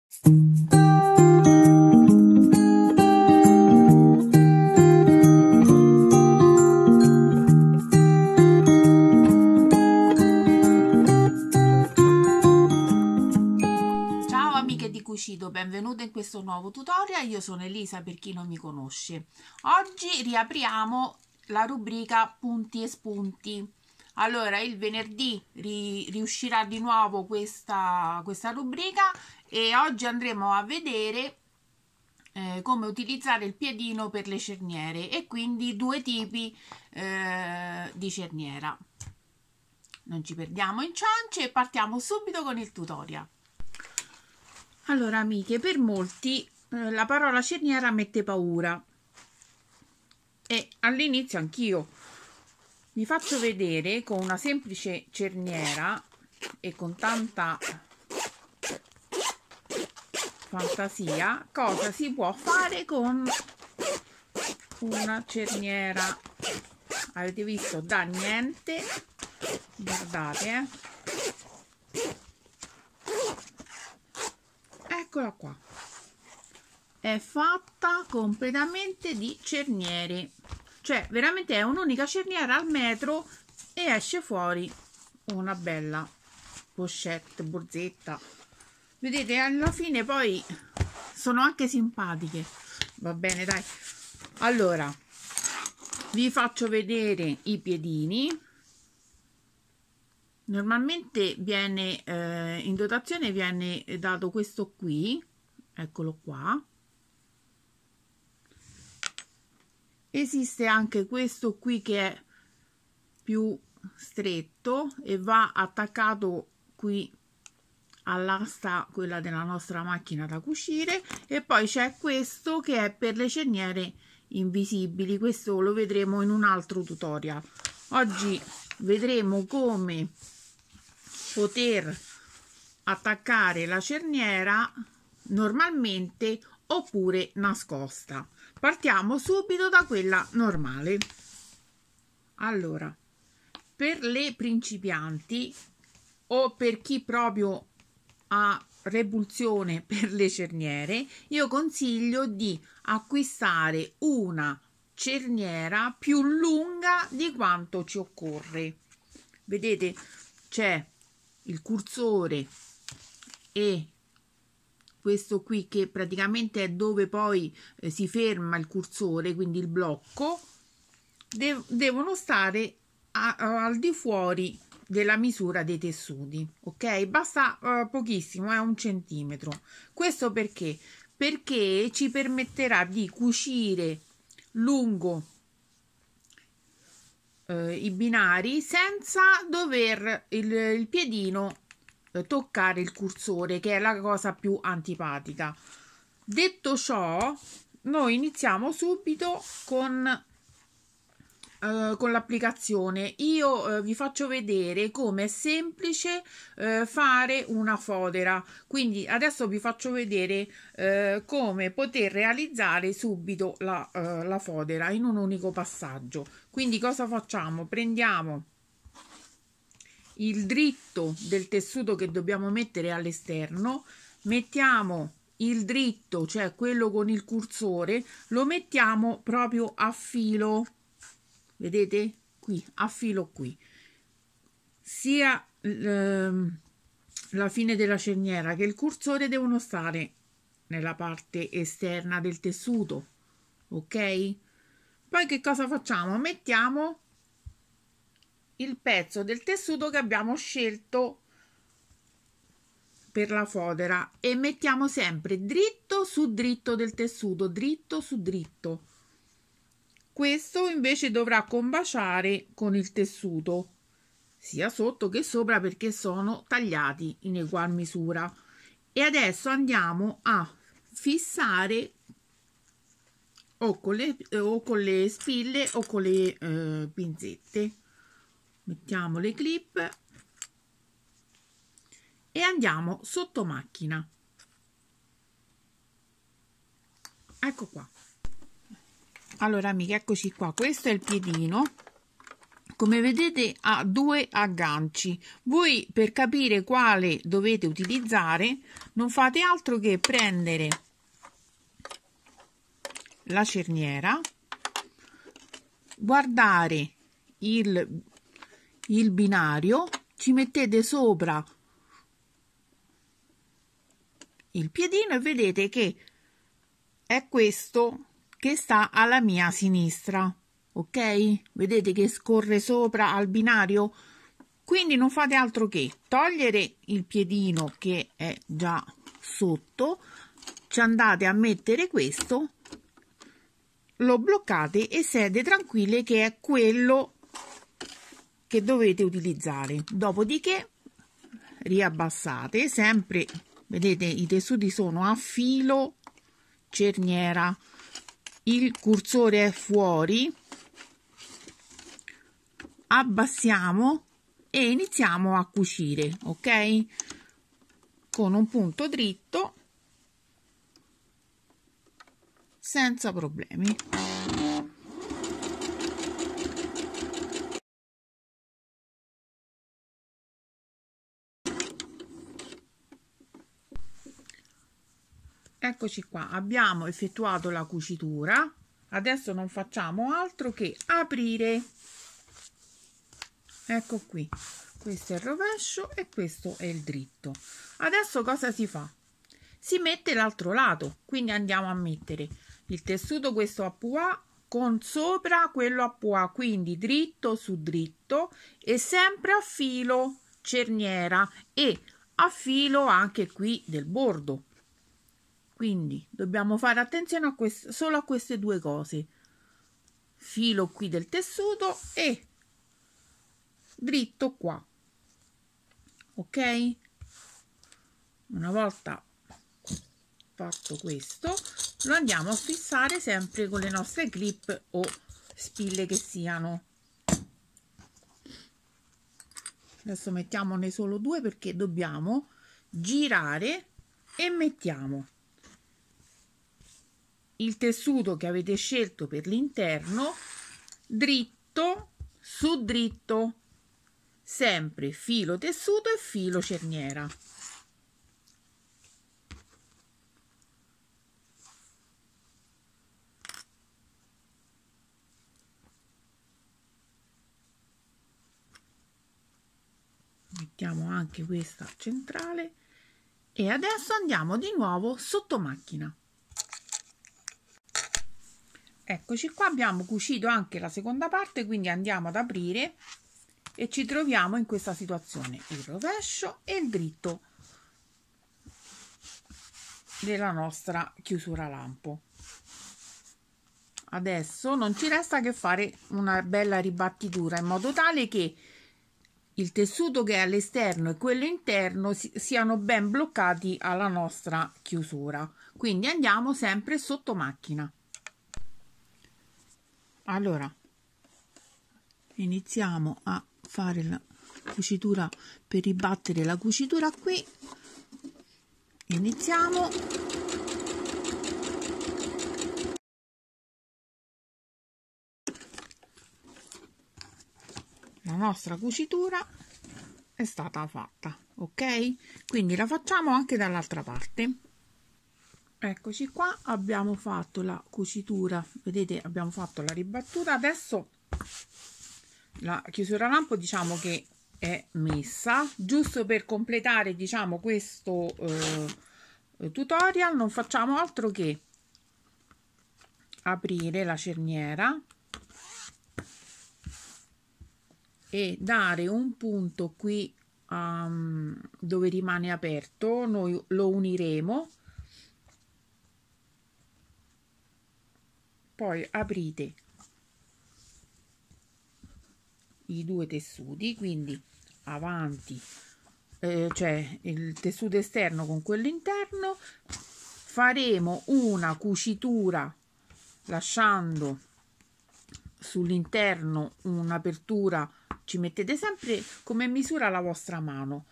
Ciao amiche di Cucito, benvenute in questo nuovo tutorial. Io sono Elisa per chi non mi conosce. Oggi riapriamo la rubrica punti e spunti. Allora, il venerdì riuscirà di nuovo questa rubrica e oggi andremo a vedere come utilizzare il piedino per le cerniere e quindi due tipi di cerniera. Non ci perdiamo in ciance e partiamo subito con il tutorial. Allora amiche, per molti la parola cerniera mette paura e all'inizio anch'io. Vi faccio vedere con una semplice cerniera e con tanta fantasia cosa si può fare con una cerniera. Avete visto? Da niente, guardate, eccola qua, è fatta completamente di cerniere, cioè veramente è un'unica cerniera al metro e esce fuori una bella pochette, borsetta. Vedete, alla fine poi sono anche simpatiche. Va bene, dai. Allora vi faccio vedere i piedini. Normalmente viene in dotazione viene dato questo qui, eccolo qua. Esiste anche questo qui che è più stretto e va attaccato qui all'asta, quella della nostra macchina da cucire, e poi c'è questo che è per le cerniere invisibili. Questo lo vedremo in un altro tutorial. Oggi vedremo come poter attaccare la cerniera normalmente oppure nascosta. Partiamo subito da quella normale. Allora, per le principianti o per chi proprio ha repulsione per le cerniere, io consiglio di acquistare una cerniera più lunga di quanto ci occorre. Vedete, c'è il cursore e questo qui che praticamente è dove poi si ferma il cursore, quindi il blocco, devono stare al di fuori della misura dei tessuti, ok? Basta pochissimo, è 1 centimetro. Questo perché ci permetterà di cucire lungo i binari senza dover il piedino toccare il cursore, che è la cosa più antipatica. Detto ciò, noi iniziamo subito con l'applicazione. Io vi faccio vedere come è semplice fare una fodera, quindi adesso vi faccio vedere come poter realizzare subito la fodera in un unico passaggio. Quindi cosa facciamo? Prendiamo il dritto del tessuto che dobbiamo mettere all'esterno, mettiamo il dritto, cioè quello con il cursore, lo mettiamo proprio a filo. Vedete qui, a filo qui, sia la fine della cerniera che il cursore devono stare nella parte esterna del tessuto, ok? Poi che cosa facciamo? Mettiamo il pezzo del tessuto che abbiamo scelto per la fodera e mettiamo sempre dritto su dritto del tessuto, dritto su dritto. Questo invece dovrà combaciare con il tessuto sia sotto che sopra, perché sono tagliati in egual misura. E adesso andiamo a fissare o con le spille o con le pinzette. Mettiamo le clip e andiamo sotto macchina. Ecco qua. Allora amiche, eccoci qua, questo è il piedino come vedete ha due agganci. Voi, per capire quale dovete utilizzare, non fate altro che prendere la cerniera, guardare il binario, ci mettete sopra il piedino e vedete che è questo che sta alla mia sinistra, ok? Vedete che scorre sopra al binario? Quindi non fate altro che togliere il piedino che è già sotto, ci andate a mettere questo, lo bloccate e siete tranquille che è quello che dovete utilizzare. Dopodiché riabbassate sempre, vedete i tessuti sono a filo cerniera, il cursore è fuori, abbassiamo e iniziamo a cucire, ok? Con un punto dritto senza problemi. Eccoci qua, abbiamo effettuato la cucitura. Adesso non facciamo altro che aprire. Ecco qui, questo è il rovescio e questo è il dritto. Adesso cosa si fa? Si mette l'altro lato, quindi andiamo a mettere il tessuto, questo a pois, con sopra quello a pois, quindi dritto su dritto e sempre a filo cerniera e a filo anche qui del bordo. Quindi dobbiamo fare attenzione a questo, solo a queste due cose: filo qui del tessuto e dritto qua, ok? Una volta fatto questo, lo andiamo a fissare sempre con le nostre clip o spille che siano. Adesso mettiamone solo due perché dobbiamo girare e mettiamo il tessuto che avete scelto per l'interno dritto su dritto, sempre filo tessuto e filo cerniera. Mettiamo anche questa centrale e adesso andiamo di nuovo sotto macchina. Eccoci qua, abbiamo cucito anche la seconda parte, quindi andiamo ad aprire e ci troviamo in questa situazione: il rovescio e il dritto della nostra chiusura lampo. Adesso non ci resta che fare una bella ribattitura in modo tale che il tessuto che è all'esterno e quello interno siano ben bloccati alla nostra chiusura. Quindi andiamo sempre sotto macchina. Allora iniziamo a fare la cucitura per ribattere la cucitura qui. Iniziamo. La nostra cucitura è stata fatta, ok? Quindi la facciamo anche dall'altra parte. Eccoci qua, abbiamo fatto la cucitura, vedete, abbiamo fatto la ribattuta. Adesso la chiusura lampo diciamo che è messa. Giusto per completare, diciamo, questo tutorial non facciamo altro che aprire la cerniera e dare un punto qui dove rimane aperto. Noi lo uniremo, poi aprite i due tessuti, quindi avanti, cioè il tessuto esterno con quello interno, faremo una cucitura lasciando sull'interno un'apertura. Ci mettete sempre come misura la vostra mano.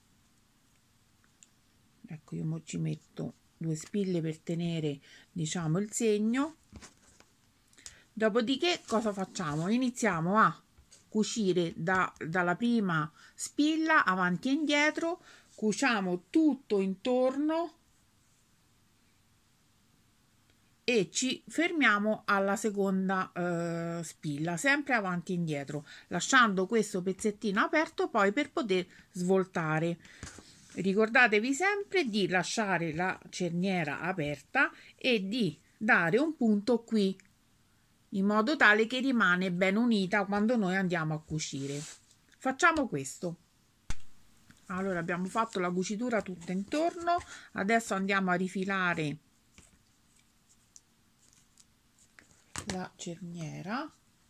Ecco, io ci metto 2 spille per tenere, diciamo, il segno. Dopodiché cosa facciamo? Iniziamo a cucire dalla prima spilla avanti e indietro, cuciamo tutto intorno e ci fermiamo alla seconda spilla, sempre avanti e indietro, lasciando questo pezzettino aperto poi per poter svoltare. Ricordatevi sempre di lasciare la cerniera aperta e di dare un punto qui, in modo tale che rimane ben unita quando noi andiamo a cucire. Facciamo questo. Allora, abbiamo fatto la cucitura tutta intorno, adesso andiamo a rifilare la cerniera.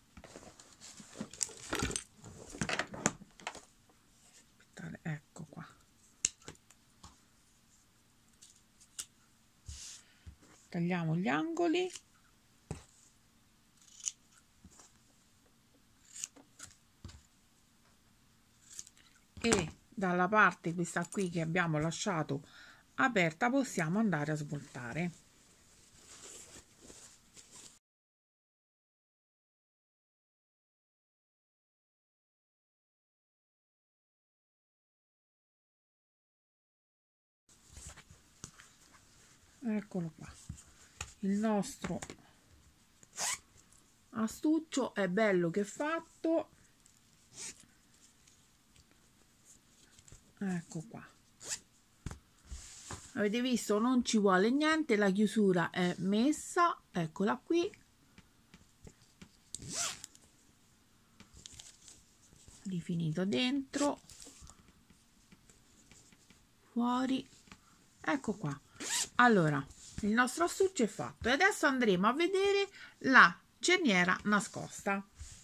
Aspettate, ecco qua. Tagliamo gli angoli e dalla parte questa qui che abbiamo lasciato aperta possiamo andare a svoltare. Eccolo qua, il nostro astuccio è bello che è fatto. Ecco qua, avete visto, non ci vuole niente, la chiusura è messa, eccola qui, rifinito dentro, fuori, ecco qua. Allora, il nostro astuccio è fatto e adesso andremo a vedere la cerniera nascosta.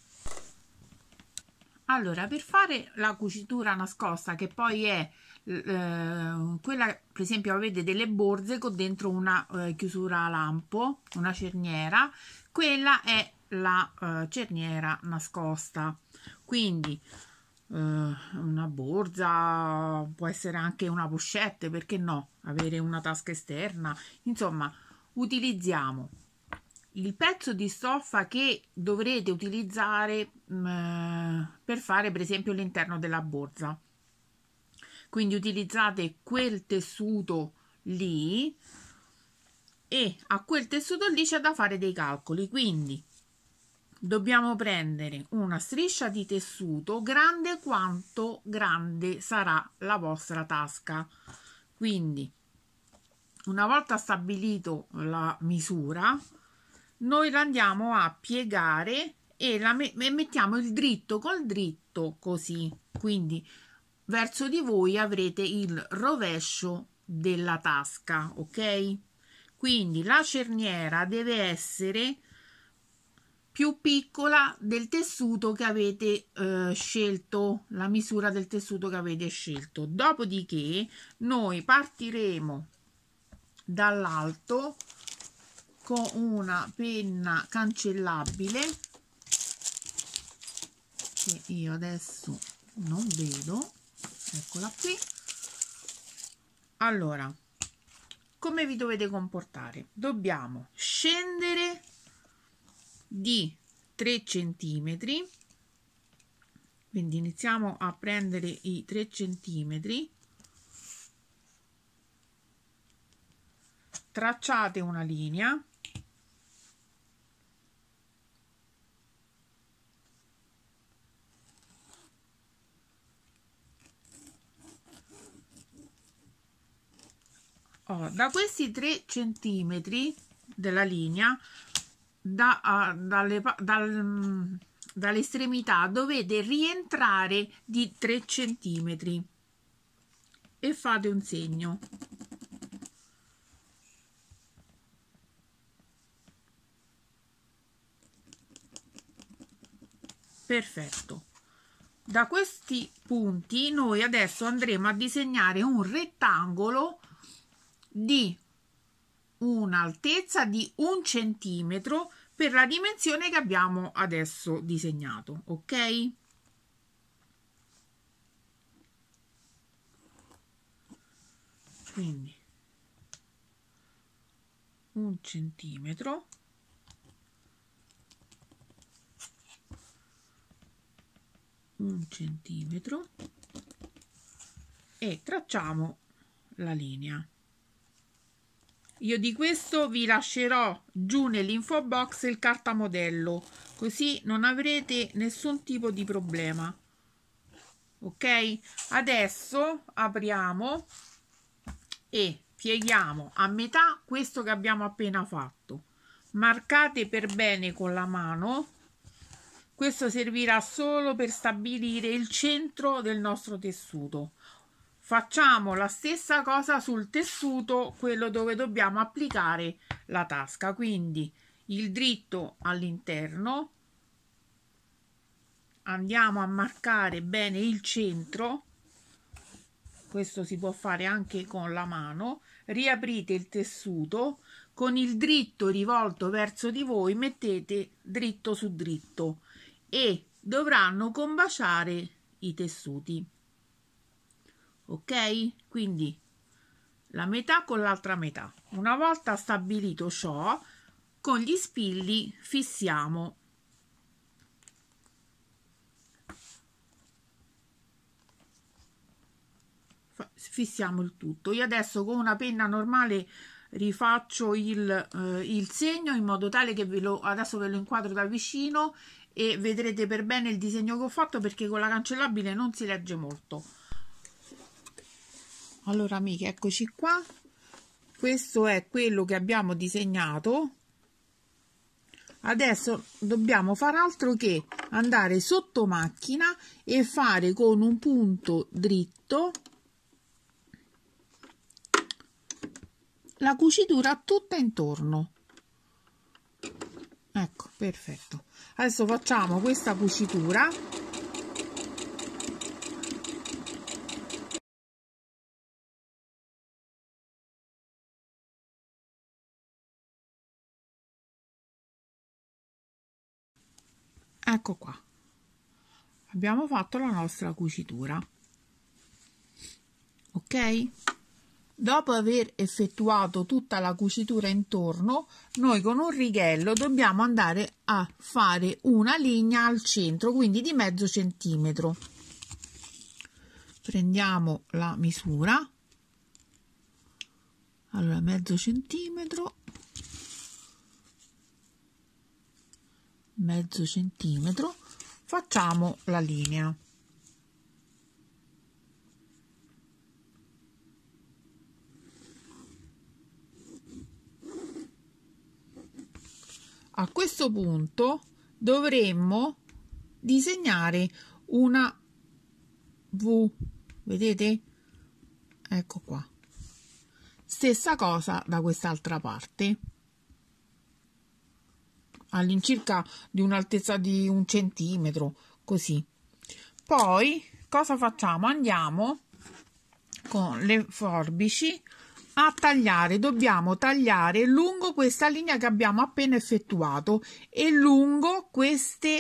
Allora, per fare la cucitura nascosta, che poi è quella, per esempio, avete delle borse con dentro una chiusura a lampo, una cerniera, quella è la cerniera nascosta. Quindi una borsa, può essere anche una pochette, perché no, avere una tasca esterna, insomma, utilizziamo il pezzo di stoffa che dovrete utilizzare per fare per esempio l'interno della borsa. Quindi utilizzate quel tessuto lì e a quel tessuto lì c'è da fare dei calcoli. Quindi dobbiamo prendere una striscia di tessuto grande quanto grande sarà la vostra tasca. Quindi una volta stabilito la misura, noi la andiamo a piegare e mettiamo il dritto col dritto così, quindi verso di voi avrete il rovescio della tasca, ok? Quindi la cerniera deve essere più piccola del tessuto che avete scelto, la misura del tessuto che avete scelto. Dopodiché noi partiremo dall'alto con una penna cancellabile che io adesso non vedo, eccola qui. Allora, come vi dovete comportare? Dobbiamo scendere di 3 centimetri, quindi iniziamo a prendere i 3 centimetri, tracciate una linea, da questi 3 centimetri della linea, dall'estremità dovete rientrare di 3 centimetri e fate un segno. Perfetto. Da questi punti noi adesso andremo a disegnare un rettangolo di un'altezza di 1 centimetro per la dimensione che abbiamo adesso disegnato, ok? Quindi 1 centimetro, 1 centimetro e tracciamo la linea. Io di questo vi lascerò giù nell'info box il cartamodello, così non avrete nessun tipo di problema. Ok, adesso apriamo e pieghiamo a metà questo che abbiamo appena fatto. Marcate per bene con la mano. Questo servirà solo per stabilire il centro del nostro tessuto. Facciamo la stessa cosa sul tessuto, quello dove dobbiamo applicare la tasca, quindi il dritto all'interno, andiamo a marcare bene il centro, questo si può fare anche con la mano, riaprite il tessuto, con il dritto rivolto verso di voi mettete dritto su dritto e dovranno combaciare i tessuti. Ok, quindi la metà con l'altra metà. Una volta stabilito ciò, con gli spilli fissiamo il tutto. Io adesso con una penna normale rifaccio il segno in modo tale che adesso ve lo inquadro da vicino e vedrete per bene il disegno che ho fatto, perché con la cancellabile non si legge molto. Allora amiche, eccoci qua, questo è quello che abbiamo disegnato. Adesso dobbiamo fare altro che andare sotto macchina e fare con un punto dritto la cucitura tutta intorno. Ecco, perfetto. Adesso facciamo questa cucitura. Ecco qua, abbiamo fatto la nostra cucitura. Ok, dopo aver effettuato tutta la cucitura intorno, noi con un righello dobbiamo andare a fare una linea al centro, quindi di mezzo centimetro. Prendiamo la misura, allora mezzo centimetro, facciamo la linea. A questo punto dovremmo disegnare una V, vedete? Ecco qua. Stessa cosa da quest'altra parte, all'incirca di un'altezza di 1 centimetro, così. Poi cosa facciamo? Andiamo con le forbici a tagliare, dobbiamo tagliare lungo questa linea che abbiamo appena effettuato e lungo questa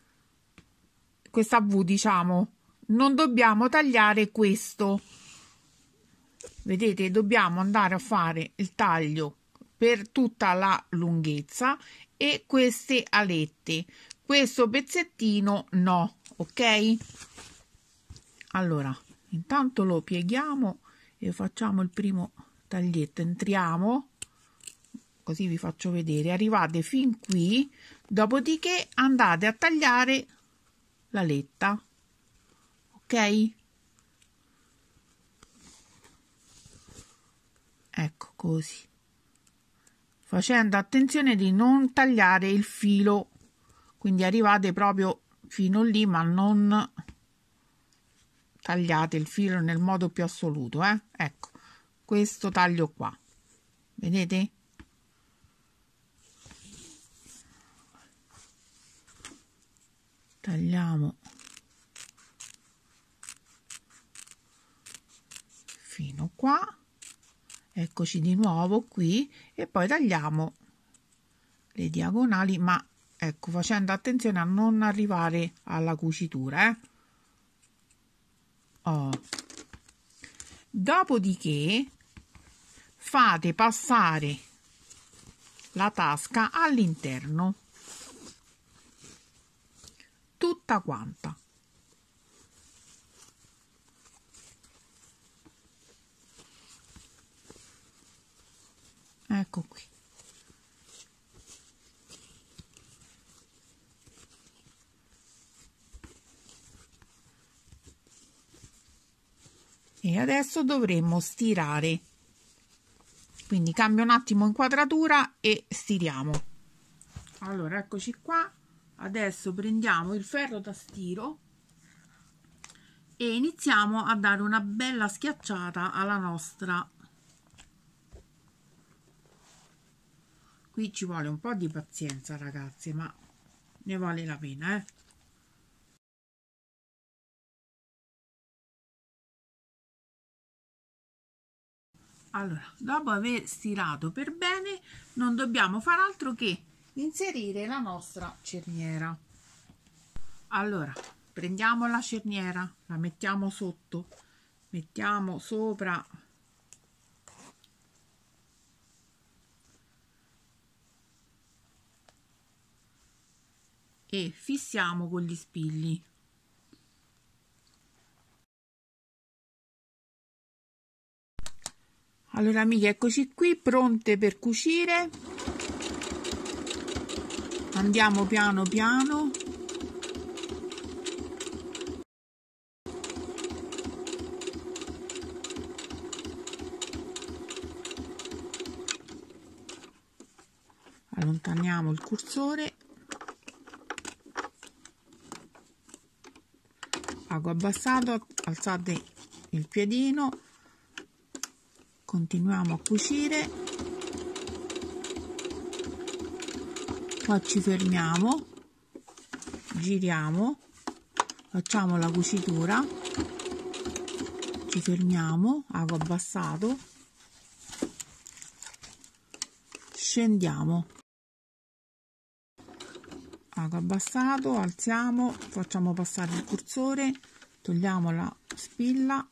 V, diciamo, non dobbiamo tagliare questo, vedete, dobbiamo andare a fare il taglio per tutta la lunghezza e queste alette, questo pezzettino no. Ok, allora intanto lo pieghiamo e facciamo il primo taglietto, entriamo, così vi faccio vedere, arrivate fin qui, dopodiché andate a tagliare l'aletta. Ok, ecco così, facendo attenzione di non tagliare il filo, quindi arrivate proprio fino lì, ma non tagliate il filo nel modo più assoluto. Ecco questo taglio qua, vedete? Tagliamo fino qua, eccoci di nuovo qui, e poi tagliamo le diagonali, ma ecco, facendo attenzione a non arrivare alla cucitura. Dopodiché fate passare la tasca all'interno, tutta quanta, ecco qui. E adesso dovremmo stirare, quindi cambio un attimo inquadratura e stiriamo. Allora, eccoci qua. Adesso prendiamo il ferro da stiro e iniziamo a dare una bella schiacciata alla nostra. Qui ci vuole un po' di pazienza, ragazzi, ma ne vale la pena, eh. Allora, dopo aver stirato per bene, non dobbiamo fare altro che inserire la nostra cerniera. Allora, prendiamo la cerniera, la mettiamo sotto, mettiamo sopra e fissiamo con gli spilli. Allora amiche, eccoci qui pronte per cucire. Andiamo piano piano. Allontaniamo il cursore. Ago abbassato, alzate il piedino. Continuiamo a cucire, qua ci fermiamo, giriamo, facciamo la cucitura, ci fermiamo, ago abbassato, scendiamo, ago abbassato, alziamo, facciamo passare il cursore, togliamo la spilla.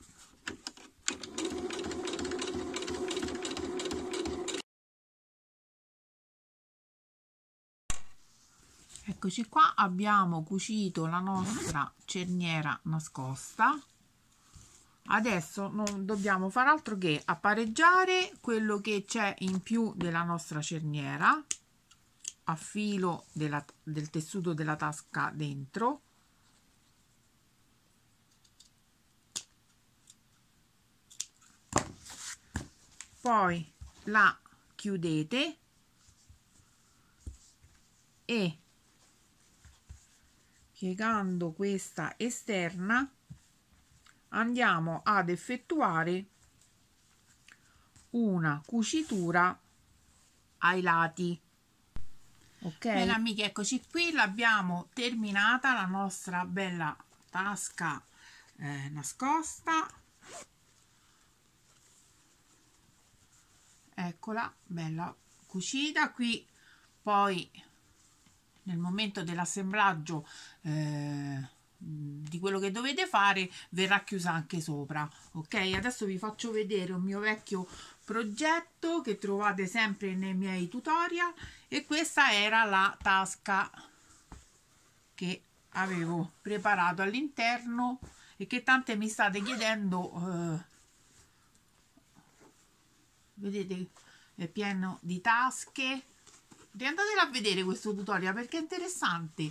Eccoci qua, abbiamo cucito la nostra cerniera nascosta. Adesso non dobbiamo fare altro che appareggiare quello che c'è in più della nostra cerniera a filo del tessuto della tasca dentro. Poi la chiudete e piegando questa esterna andiamo ad effettuare una cucitura ai lati. Ok, bene amiche, eccoci qui, l'abbiamo terminata la nostra bella tasca nascosta. Eccola, bella cucita. Qui poi nel momento dell'assemblaggio di quello che dovete fare verrà chiusa anche sopra. Ok, adesso vi faccio vedere un mio vecchio progetto che trovate sempre nei miei tutorial, e questa era la tasca che avevo preparato all'interno e che tante mi state chiedendo. Vedete, è pieno di tasche. Andatela a vedere questo tutorial perché è interessante.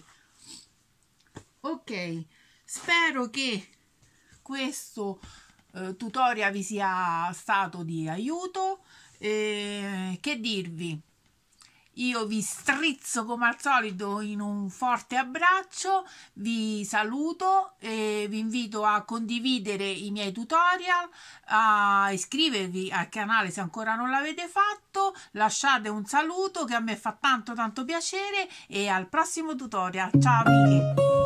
Ok, spero che questo tutorial vi sia stato di aiuto. Che dirvi, io vi strizzo come al solito in un forte abbraccio, vi saluto e vi invito a condividere i miei tutorial, a iscrivervi al canale se ancora non l'avete fatto, lasciate un saluto che a me fa tanto piacere, e al prossimo tutorial. Ciao amiche!